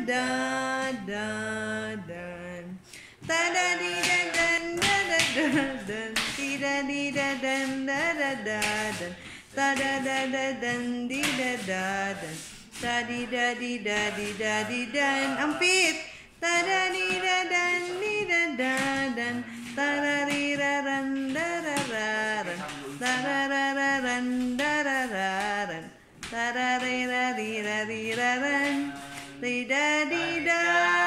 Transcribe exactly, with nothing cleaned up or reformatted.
da da dan ta da di da dan da da da dan di da di da dan da da da dan ta da da da dan di da da dan ta di da di da di da di dan ampit ta da di da dan di da da dan ta ra ri ra ran da ra ra ran ta ra ra ra ran da ra ra ran ta ra ri ra ri ra ri ra ran di da di da